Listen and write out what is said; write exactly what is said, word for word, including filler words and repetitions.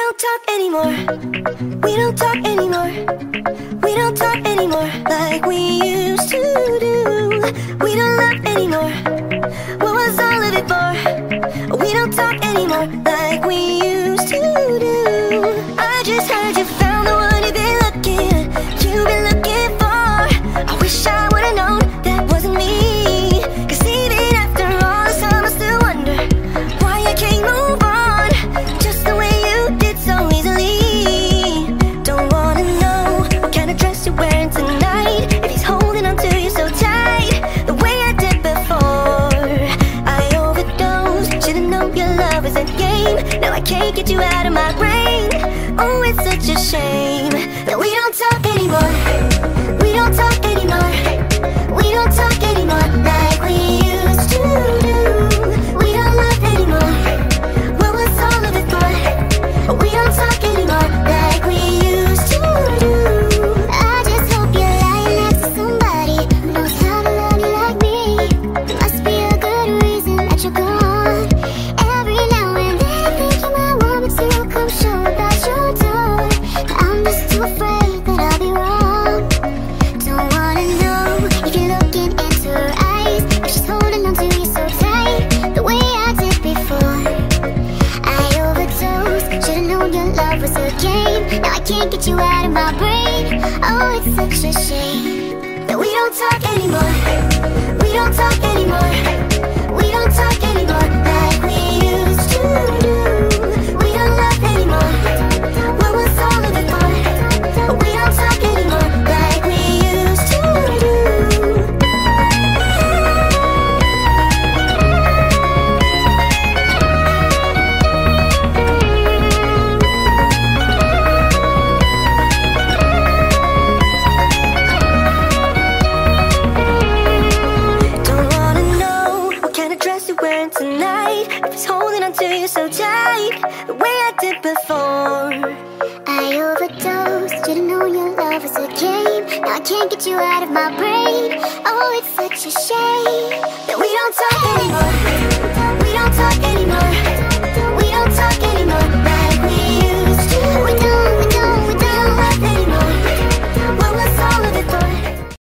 don't talk anymore. We don't talk anymore. We don't talk anymore like we used to do. We don't love anymore. What was all of it for? We don't talk anymore like we used to do. I just heard you found the one you've been looking, you've been looking for. I wish I would've known that wasn't me. Cause even after all this time I still wonder why I can't move on just the way you did so easily. Don't wanna know what kind of dress you're wearing tonight, if he's holding on to you so tight the way I did before. I overdosed, should've known your love was a game. Now I can't get you out of my brain. Oh, it's such a shame that we don't talk anymore. We don't talk anymore. We don't talk anymore like we used to do. We don't love anymore. What was all of it for? We don't talk anymore like we used to do. I just hope you're lying next to somebody who knows how to love you like me. There must be a good reason that you're gone. Every now and then I think you might want me to come show about your door, but I'm just too afraid that I'll be wrong. Don't wanna know if you're looking into her eyes, if she's holding on to you so tight the way I did before. I overdosed, should've known your love was a game. Now I can't get you out of my brain. Oh, it's such a shame that we don't talk anymore. We don't talk anymore. We don't talk anymore like we used to do. We don't love anymore. What was all of it for? We don't talk anymore like we used to do. Don't wanna know what kind of dress you're wearing tonight, if he's holding on to you so tight the way I did before. I overdosed, should've known your love was a game. Now I can't get you out of my brain. Oh, it's such a shame that we don't talk anymore.